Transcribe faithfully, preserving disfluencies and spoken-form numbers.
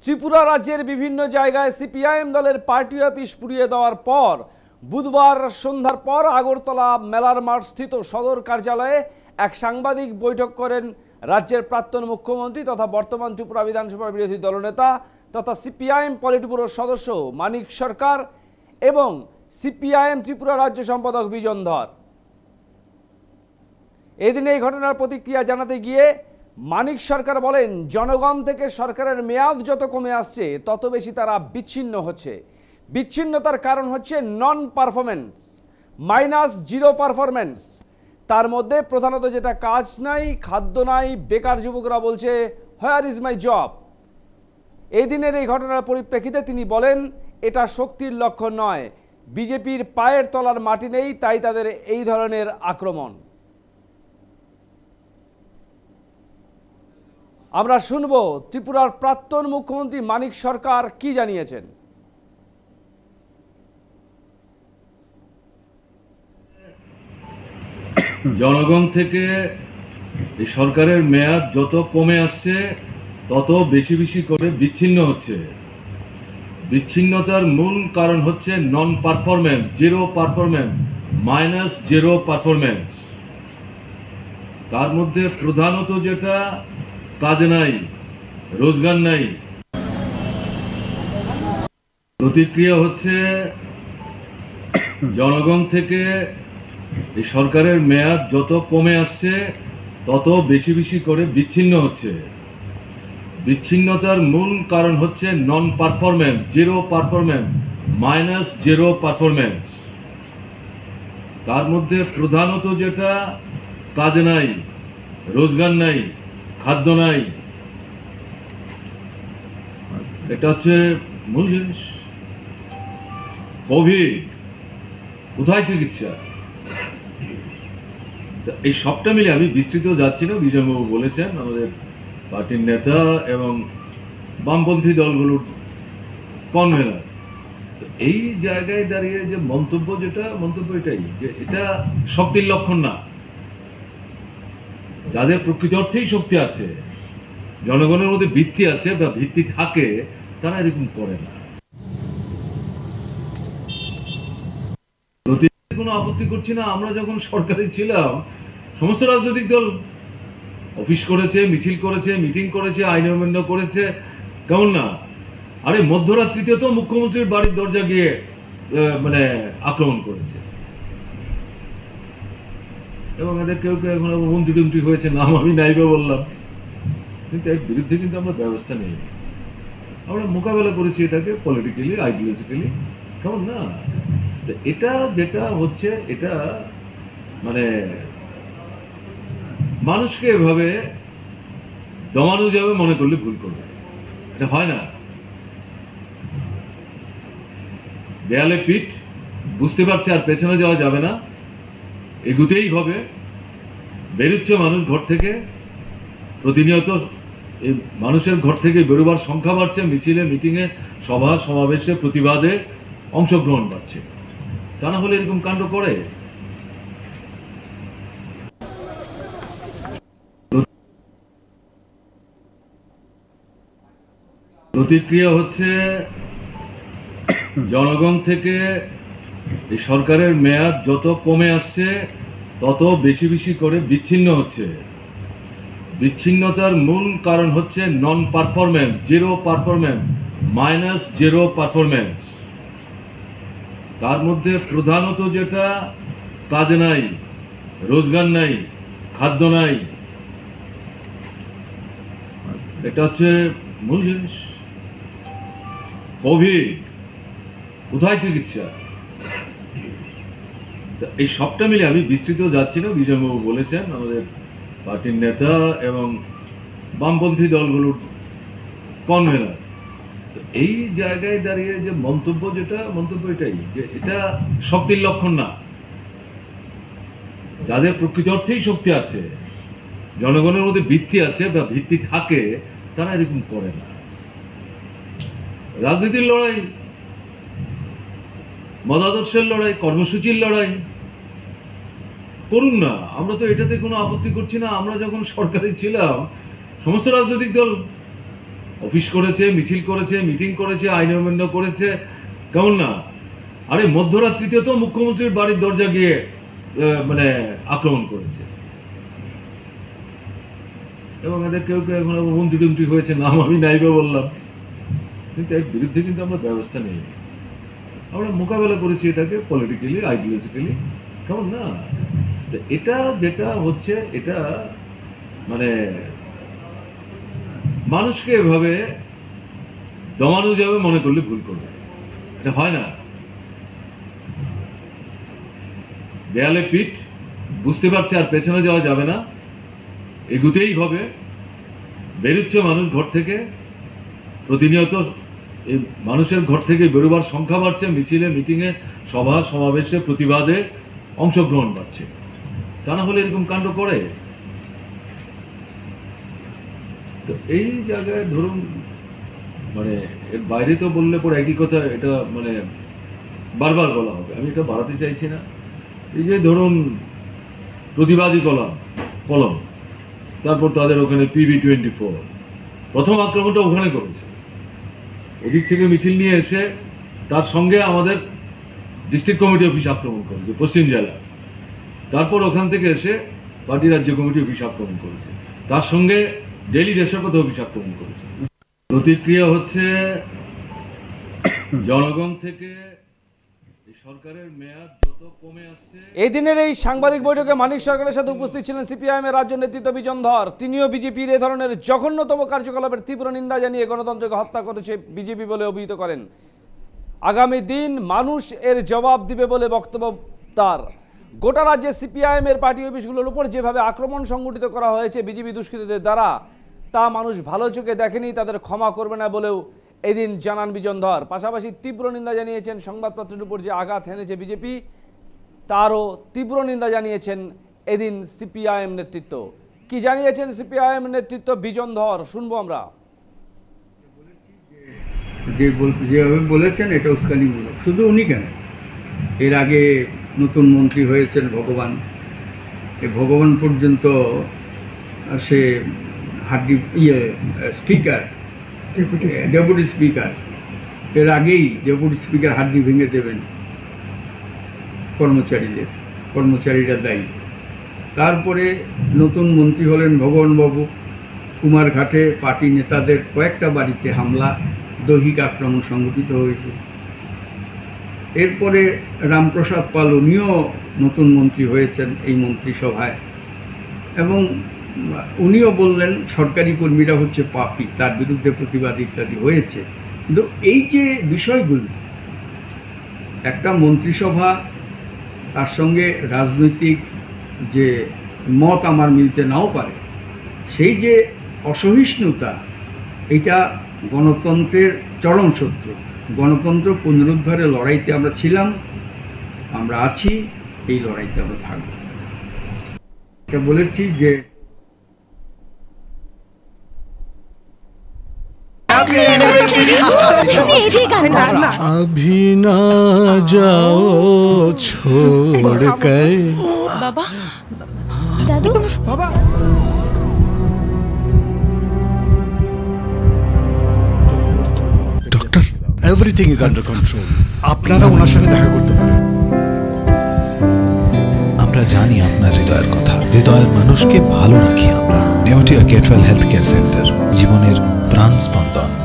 ত্রিপুরা রাজ্যের বিভিন্ন জায়গায় সিপিআইএম দলের পার্টি অফিস পুড়িয়ে দেওয়ার পর বুধবার সন্ধ্যার পর আগরতলা মেলার মাঠ স্থিত সদর কার্যালয়ে এক সাংবাদিক বৈঠক করেন রাজ্যের প্রাক্তন মুখ্যমন্ত্রী তথা বর্তমান ত্রিপুরা বিধানসভার বিরোধী দলনেতা তথা সিপিআইএম পলিট ব্যুরোর সদস্য মানিক সরকার এবং সিপিআইএম ত্রিপুরা রাজ্য সম্পাদক বিজন ধর। এদিন এই ঘটনার প্রতিক্রিয়া জানাতে গিয়ে মানিক সরকার বলেন, জনগণ থেকে সরকারের মেয়াদ যত কমে আসছে তত বেশি তারা বিচ্ছিন্ন হচ্ছে। বিচ্ছিন্নতার কারণ হচ্ছে non performance, minus zero performance. তার মধ্যে প্রধানত যেটা কাজ নাই, খাদ্য নাই, বেকার যুবকরা বলছে হোয়ার ইজ মাই জব। এই দিনের এই ঘটনার পরিপ্রেক্ষিতে তিনি বলেন, এটা শক্তির লক্ষণ নয়, বিজেপির পায়ের তলার মাটি নেই, তাই তাদের এই ধরনের আক্রমণ। আমরা শুনব ত্রিপুরার প্রাক্তন মুখ্যমন্ত্রী মানিক সরকার কি জানিয়েছেন। জনগণ থেকে এই সরকারের মেয়াদ যত কমে আসছে তত বেশি বেশি করে বিচ্ছিন্ন হচ্ছে। বিচ্ছিন্নতার মূল কারণ হচ্ছে non performance, zero performance, minus zero performance. তার মধ্যে প্রধানত যেটা কাজ নাই, রোজগার নাই। প্রতিক্রিয়া হচ্ছে জনগণ থেকে এই সরকারের মেয়াদ যত কমে আসছে তত বেশি বেশি করে বিচ্ছিন্ন হচ্ছে। বিচ্ছিন্নতার মূল কারণ হচ্ছে non performance, zero performance, minus zero performance. তার মধ্যে প্রধানত যেটা কাজ নাই, রোজগার নাই, খাদ্য নাই। এটা হচ্ছে মূল জিনিস। কোভিড, কোথায় চিকিৎসা? এই সবটা মিলে আমি বিস্তৃত যাচ্ছি না। বিজয়বাবু বলেছেন, আমাদের পার্টির নেতা এবং বামপন্থী দলগুলোর কনভেনার। তো এই জায়গায় দাঁড়িয়ে যে মন্তব্য, যেটা মন্তব্য এটাই যে এটা শক্তির লক্ষণ না। যাদের প্রকৃত অর্থেই শক্তি আছে, জনগণের মধ্যে ভিত্তি আছে বা ভিত্তি থাকে, তারা এরকম করে না। কোনো আপত্তি করছি না। আমরা যখন সরকারে ছিলাম সমস্ত রাজনৈতিক দল অফিস করেছে, মিছিল করেছে, মিটিং করেছে, আইন অমান্য করেছে, কেমন না? আরে মধ্যরাত্রিতে তো মুখ্যমন্ত্রীর বাড়ির দরজা গিয়ে মানে আক্রমণ করেছে, এবং এদের কেউ কেউ এখন মন্ত্রী টন্ত্রী হয়েছে, নাম আমি নাইবা বললাম, কিন্তু এর বিরুদ্ধে কিন্তু আমরা ব্যবস্থা নেই। আমরা মোকাবেলা করেছি এটাকে পলিটিক্যালি, আইডিওলজিক্যালি, কেমন না? এটা যেটা হচ্ছে, এটা মানে মানুষকে এভাবে দমানো যাবে মনে করলে ভুল করবে। এটা হয় না। দেয়ালে পিঠ, বুঝতে পারছে আর পেছনে যাওয়া যাবে না, এগুতেই হবে। বেরোচ্ছে মানুষ ঘর থেকে, প্রতিনিয়ত এই মানুষের ঘর থেকে বেরোবার সংখ্যা বাড়ছে, মিছিলে, মিটিংয়ে, সভা সমাবেশে, প্রতিবাদে অংশগ্রহণ বাড়ছে। তা না হলে এরকম কাণ্ড করে? প্রতিক্রিয়া হচ্ছে জনগণ থেকে এই সরকারের মেয়াদ যত কমে আসছে তত বেশি বেশি করে বিচ্ছিন্ন হচ্ছে। বিচ্ছিন্নতার মূল কারণ হচ্ছে non performance, zero performance, minus zero performance. তার মধ্যে প্রধানত যেটা কাজ নাই, রোজগার নাই, খাদ্য নাই। এটা হচ্ছে মূল জিনিস। কোভিড, কোথায় চিকিৎসা? এই সবটা মিলে আমি বিস্তৃত যাচ্ছি না। বিজয়বাবু বলেছেন, আমাদের পার্টির নেতা এবং বামপন্থী দলগুলোর কনভেনার। তো এই জায়গায় দাঁড়িয়ে যে মন্তব্য, যেটা মন্তব্য এটাই যে এটা শক্তির লক্ষণ না। যাদের প্রকৃত অর্থেই শক্তি আছে, জনগণের মধ্যে ভিত্তি আছে বা ভিত্তি থাকে, তারা এরকম করে না। রাজনীতির লড়াই, মতাদর্শের লড়াই, কর্মসূচির লড়াই করুন না। আমরা তো এটাতে কোনো আপত্তি করছি না। আমরা যখন সরকারে ছিলাম সমস্ত রাজনৈতিক দল অফিস করেছে, মিছিল করেছে, মিটিং করেছে, আইন অমান্য করেছে, কেমন না? আরে মধ্যরাত্রিতে তো মুখ্যমন্ত্রীর বাড়ির দরজা গিয়ে মানে আক্রমণ করেছে, এবং এদের কেউ কেউ এখন মন্ত্রী টন্ত্রী হয়েছে, নাম আমি নাইবে বললাম, কিন্তু এর বিরুদ্ধে কিন্তু আমরা ব্যবস্থা নেই। আমরা মোকাবেলা করেছি এটাকে পলিটিক্যালি, আইডিওলজিক্যালি, কেমন না? এটা যেটা হচ্ছে, এটা মানে মানুষকে এভাবে দমানো যাবে মনে করলে ভুল করবে, এটা হয় না। দেয়ালে পিঠ, বুঝতে পারছে আর পেছনে যাওয়া যাবে না, এগুতেই হবে। বেরোচ্ছে মানুষ ঘর থেকে, প্রতিনিয়ত এই মানুষের ঘর থেকে বেরোবার সংখ্যা বাড়ছে, মিছিলে, মিটিংয়ে, সভা সমাবেশে, প্রতিবাদে অংশগ্রহণ বাড়ছে। তা না হলে এরকম কাণ্ড করে। তো এই জায়গায় ধরুন মানে এর বাইরে তো বললে পরে একই কথা, এটা মানে বারবার বলা হবে, আমি এটা বাড়াতে চাইছি না। এই যে ধরুন প্রতিবাদী কলম কলম তারপর তাদের ওখানে পিবি টোয়েন্টি ফোর প্রথম আক্রমণটা ওখানে করেছে, ওদিক থেকে মিছিল নিয়ে এসে তার সঙ্গে আমাদের ডিস্ট্রিক্ট কমিটি অফিস আক্রমণ করেছে পশ্চিম জেলা, তারপর ওখান থেকে এসে পার্টি রাজ্য কমিটি অফিস আক্রমণ করেছে, তার সঙ্গে ডেলি দেশাগত অফিস আক্রমণ করেছে। প্রতিক্রিয়া হচ্ছে জনগণ থেকে সরকারের মেয়াদ যত কমে আসছে। এই দিনের এই সাংবাদিক বৈঠকে মানিক সরকারের সাথে উপস্থিত ছিলেন সিপিআইএম এর রাজ্য নেতৃত্ব বিজন ধর। তিনিও বিজেপির এ ধরনের জঘন্যতম কার্যকলাপের তীব্র নিন্দা জানিয়ে গণতন্ত্রকে হত্যা করেছে বিজেপি বলে অভিহিত করেন। আগামী দিন মানুষ এর জবাব দিবে বলে বক্তব্য তার। গোটা রাজ্যে সিপিআইএম এর পার্টি অফিসগুলোর উপর যেভাবে আক্রমণ সংগঠিত করা হয়েছে বিজেপি দুষ্কৃতীদের দ্বারা, তা মানুষ ভালো চোখে দেখেনি, তাদের ক্ষমা করবে না বলেও এদিন জানান বিজন ধর। পাশাপাশি তীব্র নিন্দা জানিয়েছেন সংবাদপত্রের উপর যে আঘাত হেনেছে বিজেপি, তারও তীব্র নিন্দা জানিয়েছেন এদিন সিপিআইএম নেতৃত্ব। কি জানিয়েছেন সিপিআইএম নেতৃত্ব বিজন ধর, শুনবো আমরা। যে যেভাবে বলেছেন এটা উস্কানিমূলক। শুধু উনি কেন, এর আগে নতুন মন্ত্রী হয়েছেন ভগবান, এই ভগবান পর্যন্ত সে হাড্ডি ইয়ে স্পিকার, ডেপুটি স্পিকার, এর আগেই ডেপুটি স্পিকার হাড্ডি ভেঙে দেবেন কর্মচারীদের, কর্মচারীরা দায়ী। তারপরে নতুন মন্ত্রী হলেন ভগবানবাবু, কুমারঘাটে পার্টি নেতাদের কয়েকটা বাড়িতে হামলা, দৈহিক আক্রমণ সংঘটিত হয়েছে। এরপরে রামপ্রসাদ পাল, উনিও নতুন মন্ত্রী হয়েছেন এই মন্ত্রিসভায়, এবং উনিও বললেন সরকারি কর্মীরা হচ্ছে পাপী, তার বিরুদ্ধে প্রতিবাদ ইত্যাদি হয়েছে। কিন্তু এই যে বিষয়গুলি, একটা মন্ত্রিসভা, তার সঙ্গে রাজনৈতিক যে মত আমার মিলতে নাও পারে, সেই যে অসহিষ্ণুতা, এটা গণতন্ত্রের চরম শত্রু। গণতন্ত্র পুনরুদ্ধারের লড়াইতে আমরা ছিলাম, আমরা আছি, এই লড়াইতে আমরা থাকব। এটা বলেছি যে अभी ना जाओ छोड़ कर। बाबा, दादू, बाबा। Doctor, everything is under control. আপনারা ওনার সঙ্গে দেখা করতে পারেন। আমরা জানি আপনার হৃদয়ের কথা, হৃদয়ের মানুষকে ভালো রাখি আমরা। Neotia get well health care centre, জীবনের প্রাণ স্পন্দন।